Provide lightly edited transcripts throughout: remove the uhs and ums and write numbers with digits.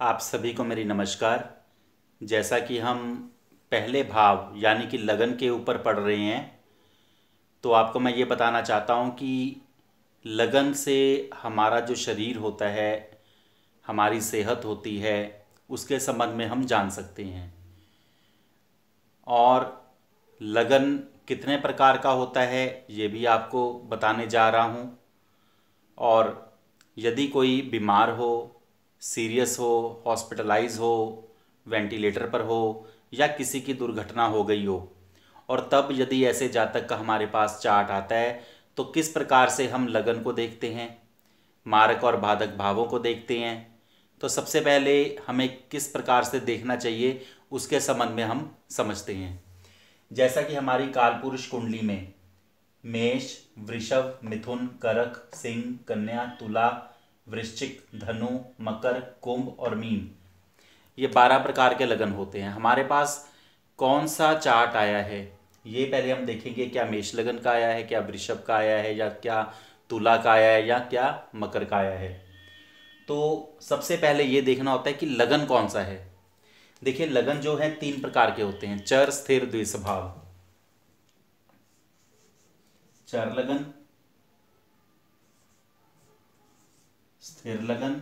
आप सभी को मेरी नमस्कार। जैसा कि हम पहले भाव यानी कि लगन के ऊपर पढ़ रहे हैं, तो आपको मैं ये बताना चाहता हूँ कि लगन से हमारा जो शरीर होता है, हमारी सेहत होती है, उसके संबंध में हम जान सकते हैं। और लगन कितने प्रकार का होता है ये भी आपको बताने जा रहा हूँ। और यदि कोई बीमार हो, सीरियस हो, हॉस्पिटलाइज हो, वेंटिलेटर पर हो या किसी की दुर्घटना हो गई हो, और तब यदि ऐसे जातक का हमारे पास चार्ट आता है तो किस प्रकार से हम लगन को देखते हैं, मारक और बाधक भावों को देखते हैं। तो सबसे पहले हमें किस प्रकार से देखना चाहिए उसके संबंध में हम समझते हैं। जैसा कि हमारी कालपुरुष कुंडली में मेष, वृषभ, मिथुन, करक, सिंह, कन्या, तुला, वृश्चिक, धनु, मकर, कुंभ और मीन, ये 12 प्रकार के लगन होते हैं। हमारे पास कौन सा चार्ट आया है ये पहले हम देखेंगे। क्या मेष लगन का आया है, क्या वृषभ का आया है, या क्या तुला का आया है, या क्या मकर का आया है। तो सबसे पहले ये देखना होता है कि लगन कौन सा है। देखिए, लगन जो है 3 प्रकार के होते हैं: चर, स्थिर, द्विस्वभाव। चर लगन, स्थिर लगन,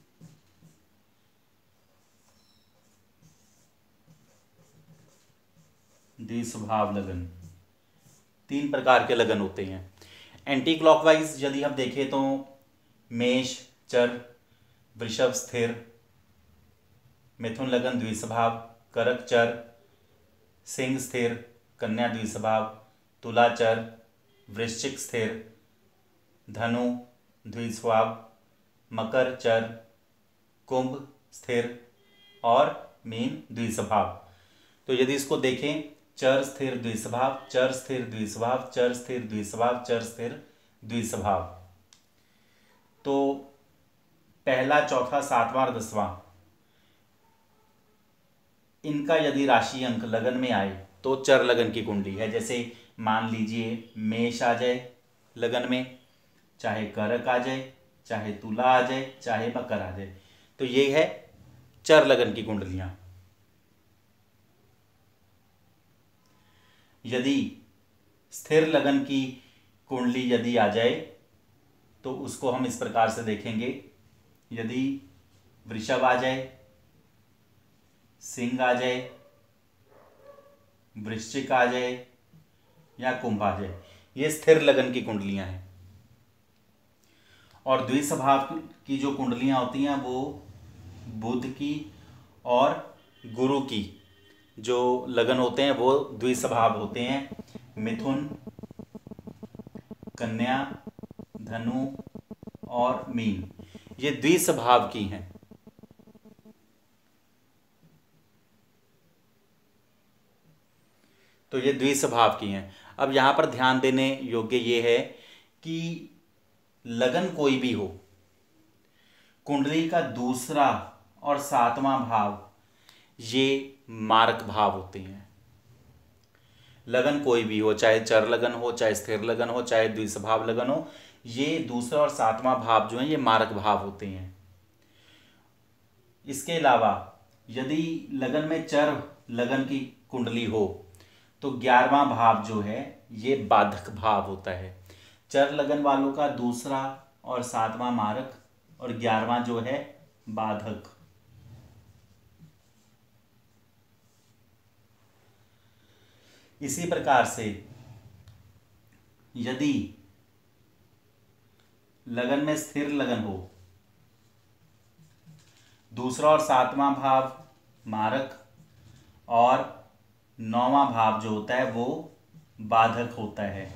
द्विस्वभाव लगन। 3 प्रकार के लगन होते हैं। एंटी क्लॉकवाइज यदि हम देखें तो मेष चर, वृषभ स्थिर, मिथुन लगन द्विस्वभाव, करक चर, सिंह स्थिर, कन्या द्विस्वभाव, तुला चर, वृश्चिक स्थिर, धनु द्विस्वभाव, मकर चर, कुंभ स्थिर और मीन द्विस्वभाव। तो यदि इसको देखें, चर स्थिर द्विस्वभाव, चर स्थिर द्विस्वभाव, चर स्थिर द्विस्वभाव, चर स्थिर द्विस्वभाव। तो पहला, चौथा, सातवां और 10वां, इनका यदि राशि अंक लगन में आए तो चर लगन की कुंडली है। जैसे मान लीजिए मेष आ जाए लगन में, चाहे करक आ जाए, चाहे तुला आ जाए, चाहे मकर आ जाए, तो ये है चर लगन की कुंडलियां। यदि स्थिर लगन की कुंडली यदि आ जाए तो उसको हम इस प्रकार से देखेंगे। यदि वृषभ आ जाए, सिंह आ जाए, वृश्चिक आ जाए या कुंभ आ जाए, ये स्थिर लगन की कुंडलियां हैं। और द्विस्वभाव की जो कुंडलियां होती हैं वो बुध की और गुरु की जो लगन होते हैं वो द्विस्वभाव होते हैं। मिथुन, कन्या, धनु और मीन, ये द्विस्वभाव की हैं। तो ये द्विस्वभाव की हैं। अब यहां पर ध्यान देने योग्य ये है कि लगन कोई भी हो, कुंडली का दूसरा और 7वां भाव ये मारक भाव होते हैं। लगन कोई भी हो, चाहे चर लगन हो, चाहे स्थिर लगन हो, चाहे द्विस्वभाव लगन हो, ये दूसरा और 7वां भाव जो है ये मारक भाव होते हैं। इसके अलावा यदि लगन में चर लगन की कुंडली हो तो 11वां भाव जो है ये बाधक भाव होता है। चर लगन वालों का दूसरा और 7वां मारक और 11वां जो है बाधक। इसी प्रकार से यदि लगन में स्थिर लगन हो, दूसरा और 7वां भाव मारक और 9वां भाव जो होता है वो बाधक होता है।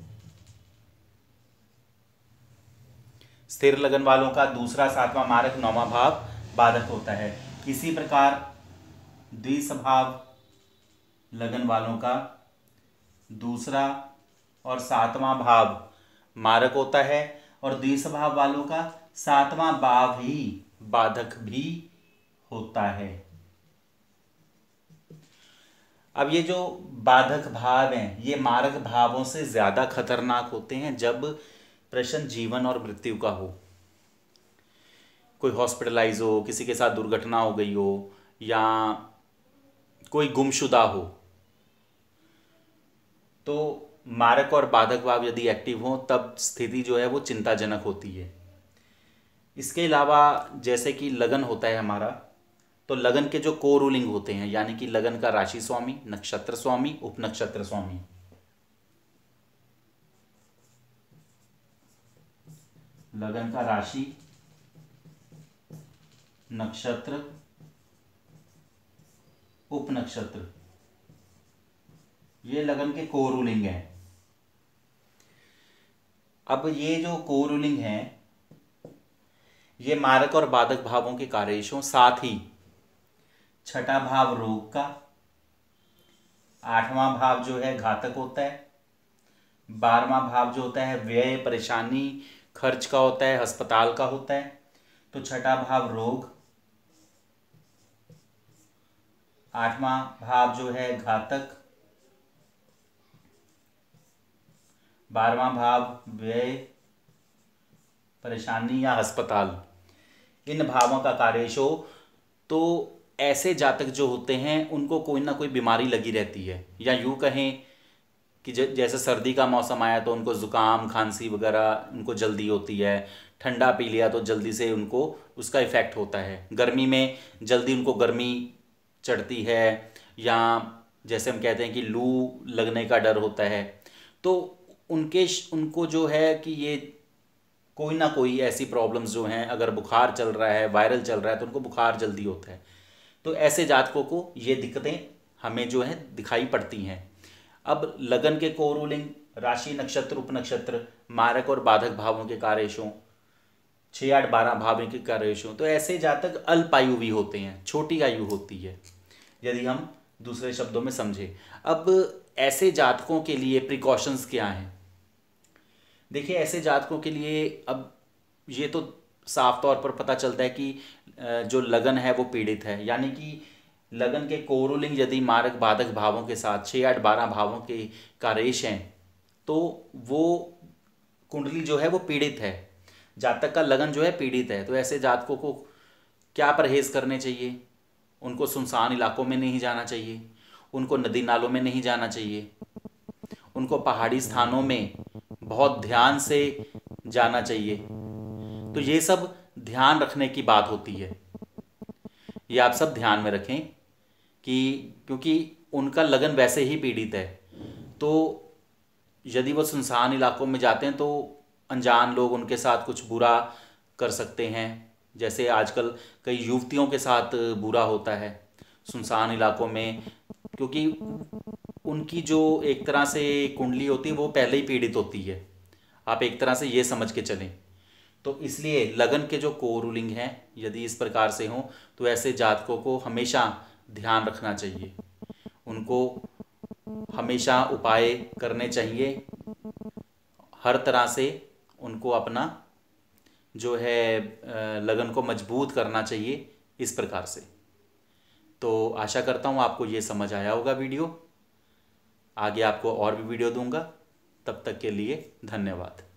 स्थिर लगन वालों का दूसरा, 7वां मारक, 9वां भाव बाधक होता है। इसी प्रकार द्विस्वभाव लगन वालों का दूसरा और 7वां भाव मारक होता है और द्विस्वभाव वालों का 7वां भाव ही बाधक भी होता है। अब ये जो बाधक भाव हैं ये मारक भावों से ज्यादा खतरनाक होते हैं जब प्रश्न जीवन और मृत्यु का हो। कोई हॉस्पिटलाइज हो, किसी के साथ दुर्घटना हो गई हो, या कोई गुमशुदा हो, तो मारक और बाधक भाव यदि एक्टिव हो तब स्थिति जो है वो चिंताजनक होती है। इसके अलावा जैसे कि लगन होता है हमारा, तो लगन के जो को रूलिंग होते हैं, यानी कि लगन का राशि स्वामी, नक्षत्र स्वामी, उपनक्षत्र स्वामी। लगन का राशि, नक्षत्र, उपनक्षत्र, ये लगन के को रूलिंग है। अब ये जो को रूलिंग है ये मारक और बाधक भावों के कार्येशों, साथ ही छठा भाव रोग का, आठवां भाव जो है घातक होता है, 12वां भाव जो होता है व्यय, परेशानी, खर्च का होता है, अस्पताल का होता है। तो छठा भाव रोग, 8वां भाव जो है घातक, 12वां भाव व्यय, परेशानी या अस्पताल, इन भावों का कार्येश हो तो ऐसे जातक जो होते हैं उनको कोई ना कोई बीमारी लगी रहती है, या यूँ कहें कि जैसे सर्दी का मौसम आया तो उनको ज़ुकाम, खांसी वगैरह उनको जल्दी होती है, ठंडा पी लिया तो जल्दी से उनको उसका इफ़ेक्ट होता है, गर्मी में जल्दी उनको गर्मी चढ़ती है, या जैसे हम कहते हैं कि लू लगने का डर होता है। तो उनको जो है कि ये कोई ना कोई ऐसी प्रॉब्लम्स जो हैं, अगर बुखार चल रहा है, वायरल चल रहा है, तो उनको बुखार जल्दी होता है। तो ऐसे जातकों को ये दिक्कतें हमें जो है दिखाई पड़ती हैं। अब लगन के को रूलिंग, राशि, नक्षत्र, उपनक्षत्र, मारक और बाधक भावों के कार्येशों, 6, 8, 12 भावों के कार्येशों, तो ऐसे जातक अल्पायु भी होते हैं, छोटी आयु होती है, यदि हम दूसरे शब्दों में समझें। अब ऐसे जातकों के लिए प्रिकॉशंस क्या हैं? देखिए, ऐसे जातकों के लिए अब ये तो साफ तौर पर पता चलता है कि जो लगन है वो पीड़ित है, यानी कि लगन के को रूलिंग यदि मारक बाधक भावों के साथ 6, 8, 12 भावों के कार्येश हैं तो वो कुंडली जो है वो पीड़ित है, जातक का लगन जो है पीड़ित है। तो ऐसे जातकों को क्या परहेज करने चाहिए? उनको सुनसान इलाकों में नहीं जाना चाहिए, उनको नदी नालों में नहीं जाना चाहिए, उनको पहाड़ी स्थानों में बहुत ध्यान से जाना चाहिए। तो ये सब ध्यान रखने की बात होती है, ये आप सब ध्यान में रखें कि क्योंकि उनका लगन वैसे ही पीड़ित है, तो यदि वो सुनसान इलाकों में जाते हैं तो अनजान लोग उनके साथ कुछ बुरा कर सकते हैं, जैसे आजकल कई युवतियों के साथ बुरा होता है सुनसान इलाकों में, क्योंकि उनकी जो एक तरह से कुंडली होती है वो पहले ही पीड़ित होती है, आप एक तरह से ये समझ के चलें। तो इसलिए लगन के जो को रूलिंग हैं यदि इस प्रकार से हों तो ऐसे जातकों को हमेशा ध्यान रखना चाहिए, उनको हमेशा उपाय करने चाहिए, हर तरह से उनको अपना जो है लगन को मजबूत करना चाहिए इस प्रकार से। तो आशा करता हूँ आपको ये समझ आया होगा वीडियो। आगे आपको और भी वीडियो दूंगा, तब तक के लिए धन्यवाद।